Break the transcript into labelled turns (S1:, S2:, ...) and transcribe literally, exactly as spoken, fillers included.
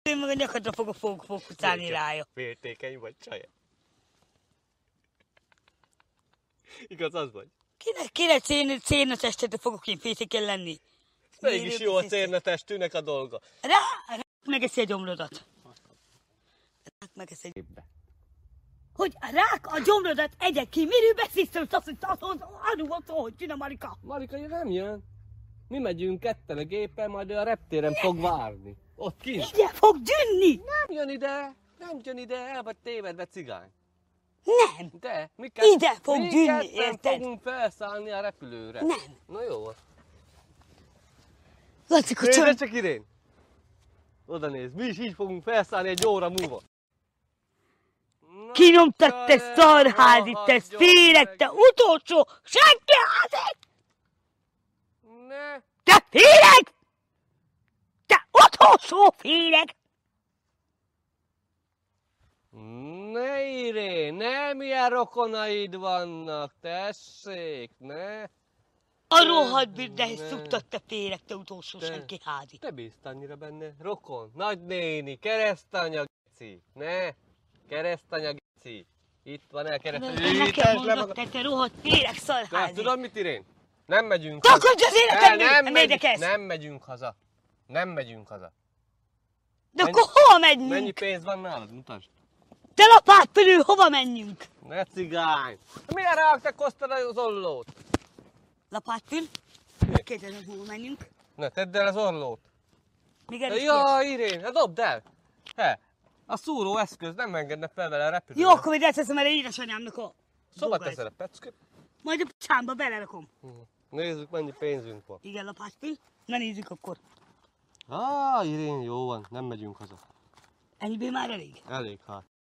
S1: én meg a nyakadra fogok, fogok, fogok utálni rája.
S2: Féltékeny vagy, csaj? Igaz, az vagy?
S1: Kinek, kinek cérna, cérna testetre fogok én féltékeny lenni?
S2: Mégis jó a cérnatestűnek a dolga.
S1: Rá, rá megeszi a gyomrodat. Rák megeszi a gyomrodat. Hogy a rák a gyomrodat egye ki, miről beszélsz, hogy azt mondta, hogy van szó, hogy csinál Marika?
S2: Marika nem jön. Mi megyünk ketten a gépen, majd ő a reptéren fog várni. Ott kint.
S1: Ide fog dünni!
S2: Nem jön ide, nem jön ide, el vagy tévedve cigány.
S1: Nem!
S2: De, mi
S1: Ide fog
S2: mi
S1: dünni, érted?
S2: fogunk felszállni a repülőre.
S1: Nem.
S2: Na jó.
S1: Laci,
S2: Nézd
S1: csak...
S2: csak Irén! Oda nézd, mi is így fogunk felszállni egy óra múlva.
S1: Kinyomtad, te szarházit, te féreg, te utolsó senki házit!
S2: Ne!
S1: Te féreg! Te utolsó féreg!
S2: Ne Irén, nem ilyen rokonaid vannak, tessék, ne!
S1: A rohadt bűnre szugtad, te féreg, te utolsó
S2: Te-
S1: senki házit.
S2: Te bízd annyira benne, rokon, nagynéni, keresztanya geci, ne! Keresztanya geci, itt van el keresztanya,
S1: Nekem mondod, te, te rohadt féreg,
S2: De
S1: szarházi.
S2: tudod mit Irén? Nem megyünk
S1: Takodj az
S2: Ne,
S1: életemről!
S2: nem,
S1: Nem
S2: megy,
S1: érdekelsz!
S2: nem megyünk haza. Nem megyünk haza.
S1: De
S2: Mennyi-
S1: akkor hova megyünk?
S2: Mennyi pénz van nálad? Mutasd.
S1: Te lapátfülő, hova menjünk?
S2: Ne cigány! Miért rágtakoztad az ollót?
S1: Lapátfül? Kérdezem, hova menjünk?
S2: Ne, tedd el az ollót.
S1: Még erős
S2: Ja, Irén, hát dobd el. He, a szúró eszköz nem engedne fel vele a repülőre.
S1: Jó, akkor majd elteszem erre édesanyámnak a
S2: Szóval
S1: dolgait.
S2: teszed a peckőt.
S1: Majd a picsámba belerakom.
S2: Nézzük, mennyi pénzünk van.
S1: Igen, lapátfül. Na nézzük akkor.
S2: Á, Irén, jó van, nem megyünk haza.
S1: Ennyiből már elég.
S2: Elég hát.